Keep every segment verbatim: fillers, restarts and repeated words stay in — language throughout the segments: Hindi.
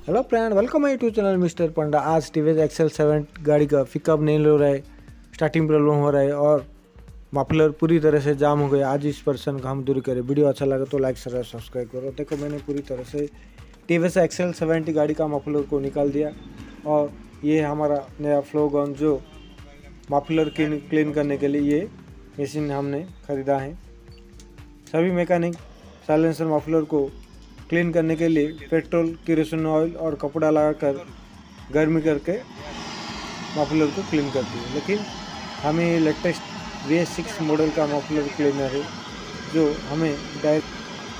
Hello friend, welcome my YouTube channel mister panda. आज टीवीएस एक्सेल सेवन गाड़ी का पिकअप नहीं हो रहा है, स्टार्टिंग प्रॉब्लम हो रहा है और मफलर पूरी तरह से जाम हो गया। आज इस पर्सन का हम दूर करें। वीडियो अच्छा लगा तो लाइक शेयर सब्सक्राइब करो। देखो, मैंने पूरी तरह से टीवीएस एक्सेल सेवेंटी गाड़ी का मफलर को निकाल दिया और ये हमारा नया फ्लो गन जो मफलर क्लीन करने के लिए ये मशीन हमने ख़रीदा है। सभी मैकेनिक साइलेंसर मफलर को क्लीन करने के लिए पेट्रोल, केरोसिन ऑयल और कपड़ा लगाकर गर्मी करके मफलर को क्लीन करती है। लेकिन हमें latest V S six model का मफलर क्लीनर है जो हमें डायरेक्ट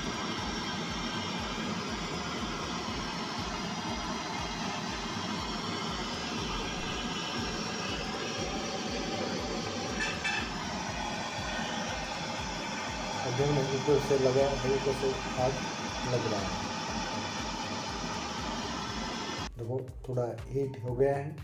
ऊपर से लगा हल्के से आग लग रहा है। देखो, थोड़ा हीट हो गया है।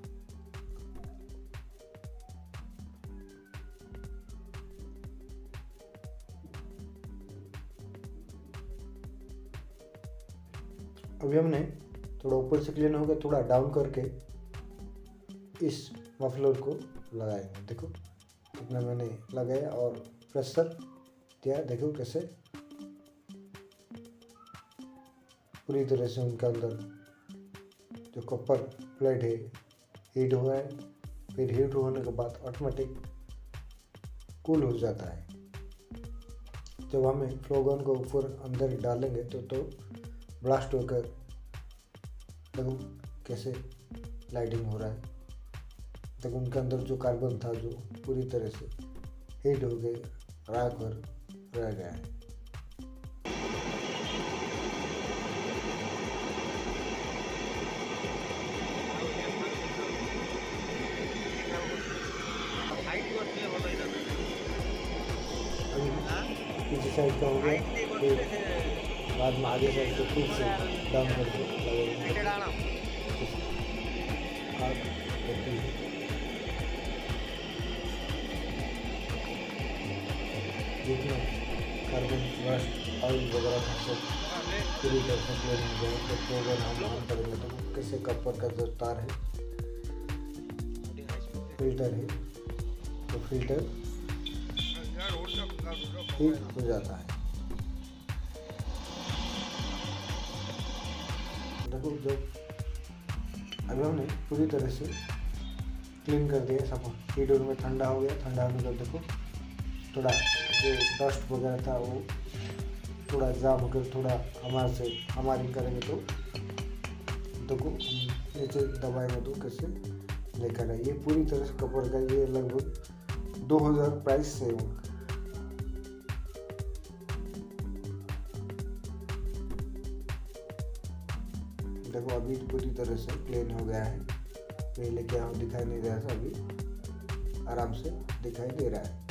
अभी हमने थोड़ा ऊपर से क्लीन हो गया, थोड़ा डाउन करके इस मफलर को लगाएंगे। देखो कितना मैंने लगाया और प्रेशर दिया। देखो कैसे पूरी तरह से उनके अंदर जो कॉपर प्लेट है हीट हुआ है। फिर हीट होने के बाद ऑटोमेटिक कूल हो जाता है। जब हमें फ्लो गन को ऊपर अंदर डालेंगे तो तो ब्लास्ट होकर देखो कैसे लाइटिंग हो रहा है। देखो उनके अंदर जो कार्बन था जो पूरी तरह से हीट हो गए, राख भर रह गया है। पीछे साइड का हो गया, फिर बाद में आगे साइड को फिर से डाउन करके लगेंगे। आग होती है। जितना कार्बन ब्लास्ट ऑयल वगैरह था सब पूरी तरह से क्लीन हो जाए तो प्रोग्राम हम ऑन करेंगे तो कैसे कपर का जो तार है फिल्टर है तो फिल्टर हीट हो जाता है। देखो जब अभी हमने पूरी तरह से क्लीन कर दिया सब, हीट में ठंडा हो गया। ठंडा होने का देखो थोड़ा जो डस्ट वगैरह था वो थोड़ा जाम होकर थोड़ा हमारे से हमारी करेंगे तो देखो नीचे दबाएंगे तो कैसे लेकर आए। ये पूरी तरह से कपड़ का ये लगभग दो हज़ार प्राइस से होगा। देखो अभी पूरी तरह से क्लीन हो गया है। पहले क्या हम दिखाई नहीं रहा था, अभी आराम से दिखाई दे रहा है।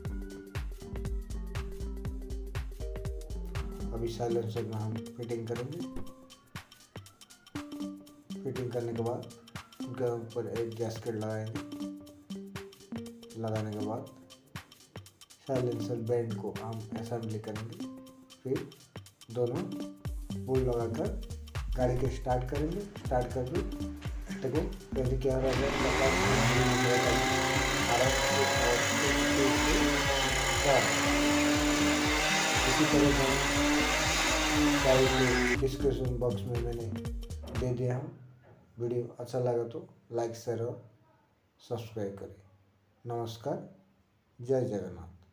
अभी साइलेंसर में हम फिटिंग करेंगे। फिटिंग करने के बाद उनके ऊपर एक गैस्केट लगाएंगे। लगाने के बाद साइलेंसर बैंड को हम असेंबली करेंगे। फिर दोनों बोल लगाकर गाड़ी के स्टार्ट करेंगे। स्टार्ट करके देखो पहले क्या हो रहा है। इसी तरह से गाड़ी के डिस्क्रिप्शन बॉक्स में मैंने दे दिया हूँ। वीडियो अच्छा लगा तो लाइक शेयर और सब्सक्राइब करें। नमस्कार, जय जगन्नाथ।